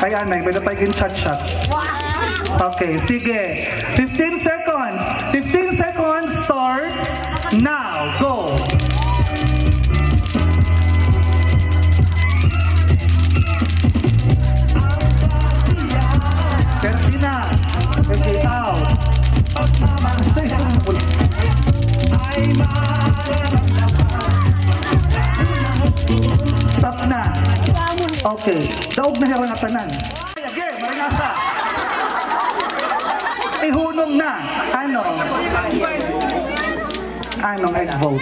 Kay Anay, may napay chat-chat. Okay, sige. 15 seconds. 15 seconds starts now. Go. Katrina. Okay, out. Stop na. Okay. Daog na herang atanan. Okay, maringasa. Ihunong na. Ano? Anong egg vote?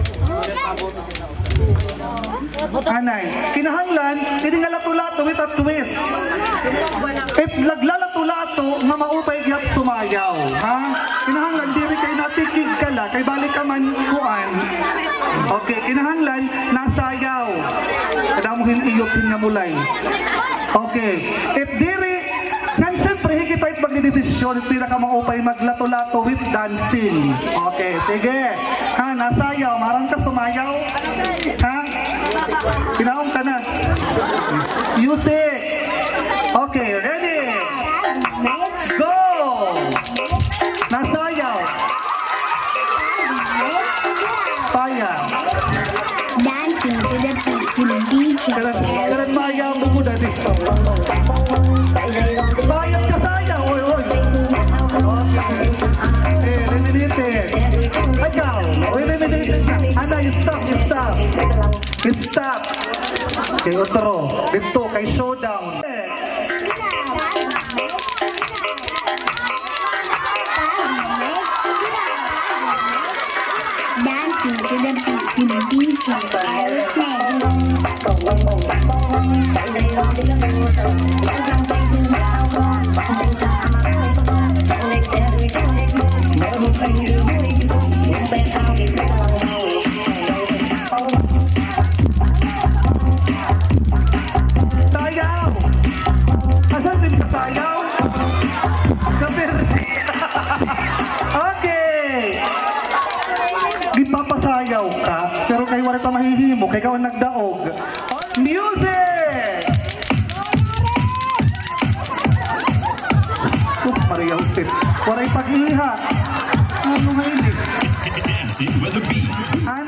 Anay, kinahanglan, hindi nga lato-lato with a twist. It laglalato-lato nga maupay gyap sumayaw. Ha? Kinahanglan, diri kay natikig kala, kay balik ka man kuan. Okay, kinahanglan, nasayaw. Kada mo hiniyopin nga mulay. Okay, it diri, kan siyempre higit magdidesisyon, pila ka maupay maglato-lato with dancing. Okay, sige. Ha, nasayaw, marang ka sumayaw. Ha? Kinaong ka na. Music. Okay, ready? Go! Nasayaw. Paya. Dancing to the beat, to the beat. Karan paya mo mo dati. Bayang kasayaw. Oy, oy. Okay. Eh, limited. Ayaw. Oy, limited. Ana, you stop, you stop. You stop. Okay, otro. Dito, kay showdown. Dancing to the beat, to the beat. Sayaw! Asan din ka sayaw? Okay! Gipapasayaw ka, pero kayo wala pa mahihimo, kay kawan nagdaog. Music! Maria Jose, waray pag-iha. Ano nga ini? Dancing with the beat.